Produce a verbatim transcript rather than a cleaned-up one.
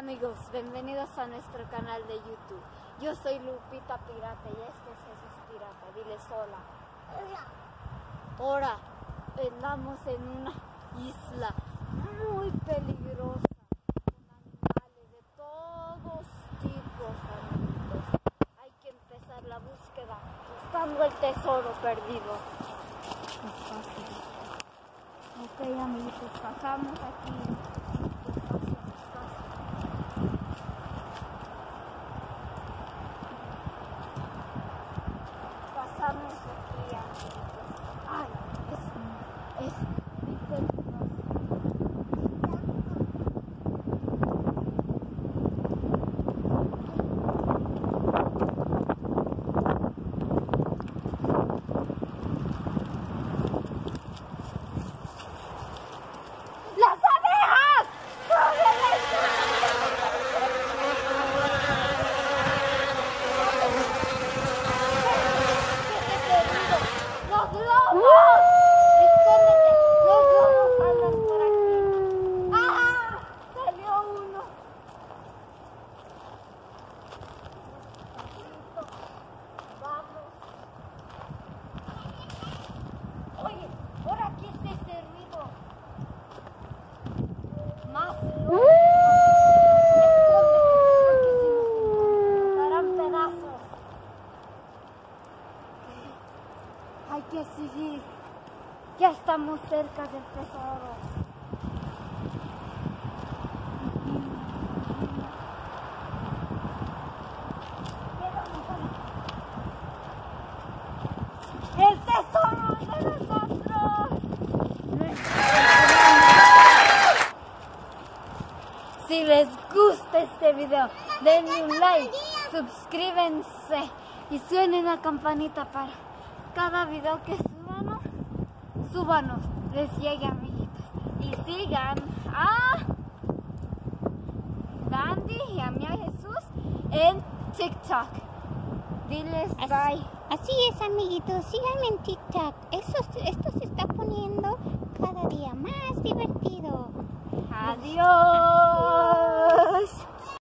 Amigos, bienvenidos a nuestro canal de YouTube. Yo soy Lupita Pirata y este es Jesús Pirata. Diles hola. Ahora andamos en una isla muy peligrosa con animales de todos tipos, amigos. Hay que empezar la búsqueda buscando el tesoro perdido. Ok, amiguitos, pasamos aquí. Pasamos aquí, amiguitos. Ay, es, es muy peligroso. ¡Las abejas! ¡Los lobos! ¡Escóndete! ¡Los lobos andan por aquí! ¡Ah! ¡Salió uno! ¡Vamos! Oye, ¿ahora qué es ese ruido? Más lobos. Escóndete, porque si nos harán pedazos. Hay que seguir. Ya estamos cerca del tesoro. ¡El tesoro es de nosotros! Si les gusta este video, denle un like, suscríbanse y suenen la campanita para cada video que subamos, súbanos, les llegue, amiguitos. Y sigan a Dandy y a mí, a Jesús, en TikTok. Diles Así, bye. así es, amiguitos, síganme en TikTok. Eso, esto se está poniendo cada día más divertido. Adiós.